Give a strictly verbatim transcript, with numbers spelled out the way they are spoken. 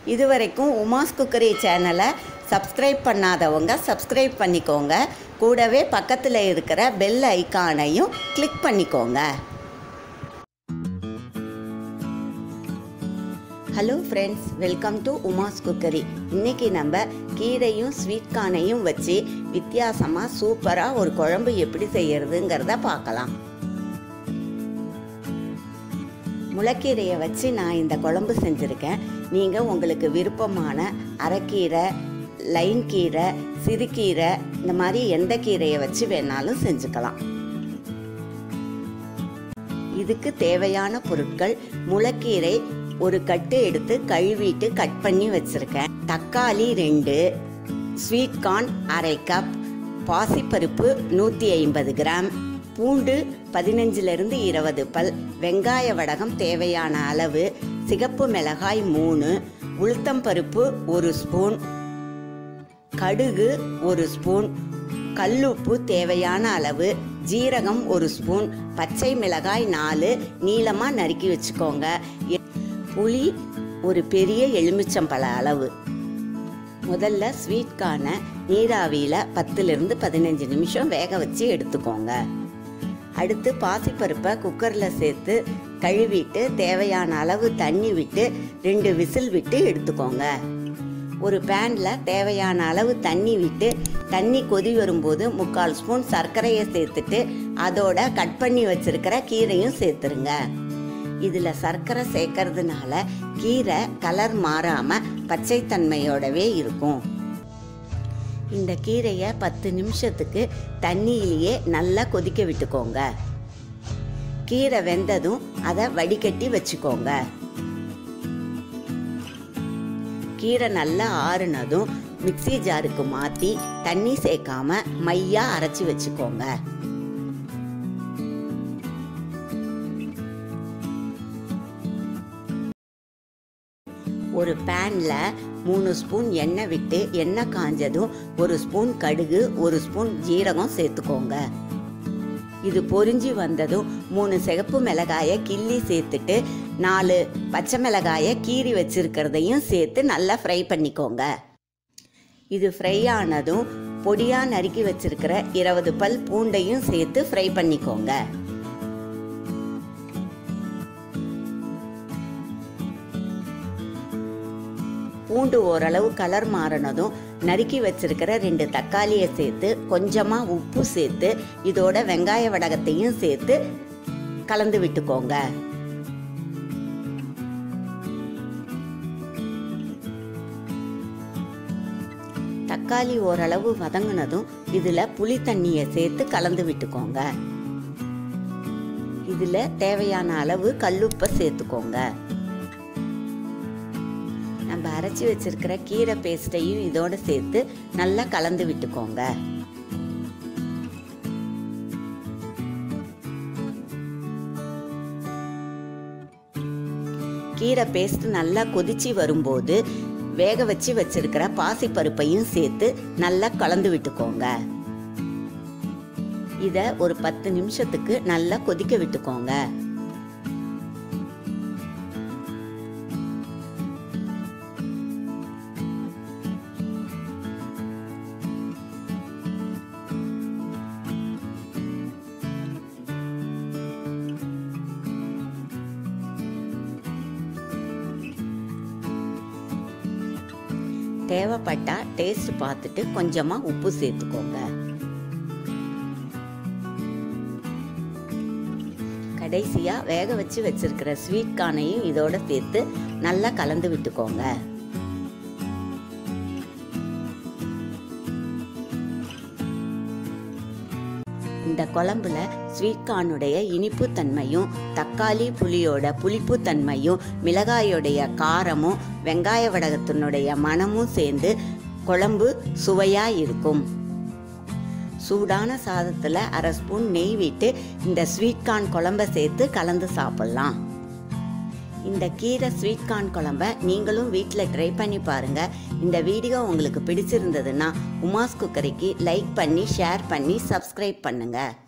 இதுவரைக்கும் உமாஸ் குக்கரி சேனலை சப்ஸ்கிரைப் பண்ணாதவங்க சப்ஸ்கிரைப் பண்ணிக்கோங்க. கூடவே பக்கத்தில் இருக்கிற பெல் ஐகானையும் கிளிக் பண்ணிக்கோங்க. Hello friends, welcome to Uma's cookery. இன்றைக்கி நம்ம கீரையும் ஸ்வீட் கார்னையும் வச்சு வித்தியாசமாக சூப்பராக ஒரு குழம்பு எப்படி செய்யறதுங்கிறத பார்க்கலாம். முளைக்கீரையை வச்சு நான் இந்த குழம்பு செஞ்சுருக்கேன். நீங்கள் உங்களுக்கு விருப்பமான அரைக்கீரை, லைன் கீரை, சிறுகீரை, இந்த மாதிரி எந்த கீரையை வச்சு வேணாலும் செஞ்சுக்கலாம். இதுக்கு தேவையான பொருட்கள்: முளைக்கீரை ஒரு கட்டு எடுத்து கழுவிட்டு கட் பண்ணி வச்சுருக்கேன். தக்காளி ரெண்டு, ஸ்வீட் கார்ன் அரை கப், பாசிப்பருப்பு நூற்றி ஐம்பது கிராம், பூண்டு பதினஞ்சிலிருந்து இருபது பல், வெங்காய வடகம் தேவையான அளவு, சிகப்பு மிளகாய் மூணு, உளுத்தம்பருப்பு ஒரு ஸ்பூன், கடுகு ஒரு ஸ்பூன், கல்லுப்பு தேவையான அளவு, ஜீரகம் ஒரு ஸ்பூன், பச்சை மிளகாய் நாலு நீளமாக நறுக்கி வச்சுக்கோங்க. புளி ஒரு பெரிய எலுமிச்சம்பழ அளவு. முதல்ல ஸ்வீட் கார்னை நீராவியில் பத்துலேருந்து பதினஞ்சு நிமிஷம் வேக வச்சு எடுத்துக்கோங்க. அடுத்து பாசிப்பருப்பை குக்கரில் சேர்த்து கழுவிட்டு தேவையான அளவு தண்ணி விட்டு ரெண்டு விசில் விட்டு எடுத்துக்கோங்க. ஒரு பேனில் தேவையான அளவு தண்ணி விட்டு தண்ணி கொதி வரும்போது முக்கால் ஸ்பூன் சர்க்கரையை சேர்த்துட்டு அதோட கட் பண்ணி வச்சிருக்கிற கீரையும் சேர்த்துருங்க. இதில் சர்க்கரை சேர்க்கறதுனால கீரை கலர் மாறாமல் பச்சைத்தன்மையோடவே இருக்கும். இந்த கீரையை பத்து நிமிஷத்துக்கு தண்ணியிலேயே நல்லா கொதிக்க விட்டுக்கோங்க. கீரை வெந்ததும் அதை வடிகட்டி வச்சுக்கோங்க. கீரை நல்லா ஆறுனதும் மிக்ஸி ஜாருக்கு மாற்றி தண்ணி சேர்க்காம மையா அரைச்சி வச்சுக்கோங்க. ஒரு பேனில் மூணு ஸ்பூன் எண்ணெய் விட்டு எண்ணெய் காஞ்சதும் ஒரு ஸ்பூன் கடுகு, ஒரு ஸ்பூன் ஜீரகம் சேர்த்துக்கோங்க. இது பொரிஞ்சு வந்ததும் மூணு சிகப்பு மிளகாயை கிள்ளி சேர்த்துட்டு நாலு பச்சை மிளகாயை கீறி வச்சிருக்கிறதையும் சேர்த்து நல்லா ஃப்ரை பண்ணிக்கோங்க. இது ஃப்ரை ஆனதும் பொடியாக நறுக்கி வச்சிருக்கிற இருபது பல் பூண்டையும் சேர்த்து ஃப்ரை பண்ணிக்கோங்க. பூண்டு ஓரளவு கலர் மாறினதும் நறுக்கி வச்சிருக்கிற ரெண்டு தக்காளியை சேர்த்து கொஞ்சமாக உப்பு சேர்த்து இதோட வெங்காய வடகத்தையும் சேர்த்து கலந்து விட்டுக்கோங்க. தக்காளி ஓரளவு வதங்கினதும் இதில் புளி தண்ணியை சேர்த்து கலந்து விட்டுக்கோங்க. இதில் தேவையான அளவு கல்லுப்பை சேர்த்துக்கோங்க. நம்ம அரைச்சி வச்சிருக்கிற கீரை பேஸ்ட்டையும் இதோட சேர்த்து நல்லா கலந்து விட்டுக்கோங்க. கீரை பேஸ்ட் நல்லா கொதிச்சு வரும்போது வேக வச்சு வச்சிருக்கிற பாசிப்பருப்பையும் சேர்த்து நல்லா கலந்து விட்டுக்கோங்க. இதை ஒரு பத்து நிமிஷத்துக்கு நல்லா கொதிக்க விட்டுக்கோங்க. தேவைப்பட்டா டேஸ்ட் பார்த்துட்டு கொஞ்சமாக உப்பு சேர்த்துக்கோங்க. கடைசியாக வேக வச்சு வச்சிருக்கிற ஸ்வீட் கார்னையும் இதோட சேர்த்து நல்லா கலந்து விட்டுக்கோங்க. இந்த குழம்புல ஸ்வீட் கார்னுடைய இனிப்பு தன்மையும் தக்காளி புளியோட புளிப்பு தன்மையும் மிளகாயோடைய காரமும் வெங்காய வடகத்தினுடைய மணமும் சேர்ந்து குழம்பு சுவையாக இருக்கும். சூடான சாதத்தில் அரை ஸ்பூன் நெய் விட்டு இந்த ஸ்வீட் கார்ன் குழம்பை சேர்த்து கலந்து சாப்பிட்லாம். இந்த கீரை ஸ்வீட் கார்ன் குழம்பை நீங்களும் வீட்டில் ட்ரை பண்ணி பாருங்கள். இந்த வீடியோ உங்களுக்கு பிடிச்சிருந்ததுன்னா உமாஸ் குக்கரிக்கு லைக் பண்ணி ஷேர் பண்ணி சப்ஸ்கிரைப் பண்ணுங்கள்.